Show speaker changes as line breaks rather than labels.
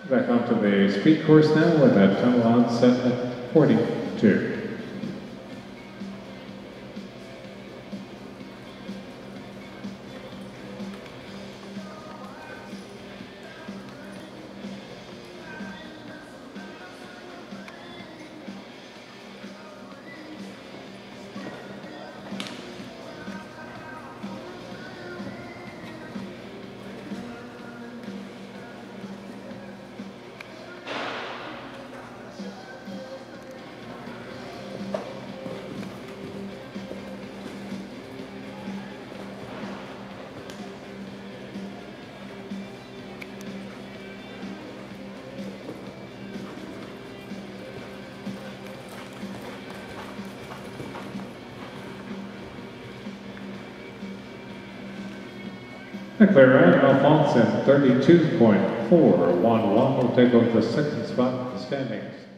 Back onto the speed course now with that tunnel on set at 42. Clear right, Alphonse in 32.411 will take over the second spot in the standings.